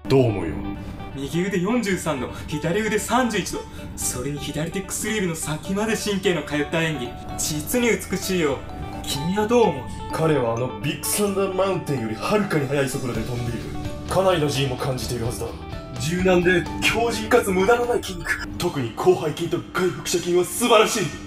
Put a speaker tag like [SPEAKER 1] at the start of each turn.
[SPEAKER 1] どう思うよ。
[SPEAKER 2] 右腕43度、左腕31度、それに左手薬指の先まで神経の通った演技、実に美しいよ。君はどう思う？
[SPEAKER 1] 彼はビッグサンダーマウンテンよりはるかに速い速度で飛んでいる。かなりの G も感じているはずだ。柔軟で強靭かつ無駄のない筋肉、特に広背筋と外腹斜筋は素晴らしい。